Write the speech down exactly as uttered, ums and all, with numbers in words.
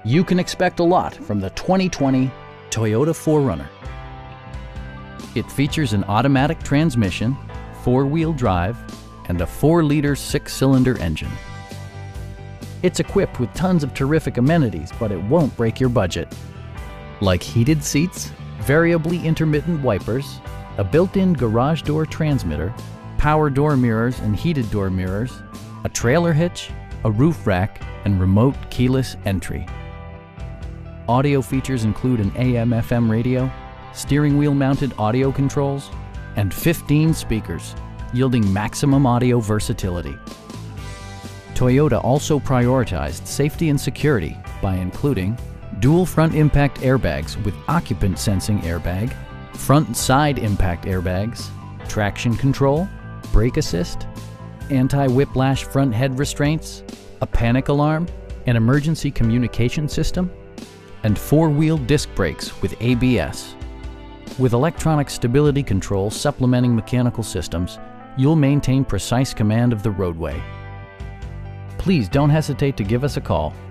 You can expect a lot from the twenty twenty Toyota four runner. It features an automatic transmission, four-wheel drive, and a four liter six-cylinder engine. It's equipped with tons of terrific amenities, but it won't break your budget. Like heated seats, variably intermittent wipers, a built-in garage door transmitter, power door mirrors and heated door mirrors, a trailer hitch, a roof rack, and remote keyless entry. Audio features include an A M F M radio, steering wheel mounted audio controls, and fifteen speakers, yielding maximum audio versatility. Toyota also prioritized safety and security by including dual front impact airbags with occupant sensing airbag, front and side impact airbags, traction control, brake assist, anti-whiplash front head restraints, a panic alarm, an emergency communication system, and four-wheel disc brakes with A B S. With electronic stability control supplementing mechanical systems, you'll maintain precise command of the roadway. Please don't hesitate to give us a call.